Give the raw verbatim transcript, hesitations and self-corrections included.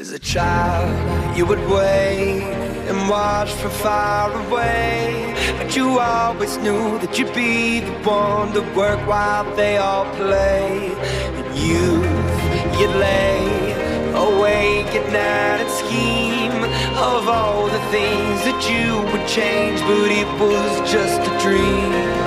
As a child, you would wait and watch from far away, but you always knew that you'd be the one to work while they all play. In youth, you'd lay awake at night and scheme of all the things that you would change, but it was just a dream.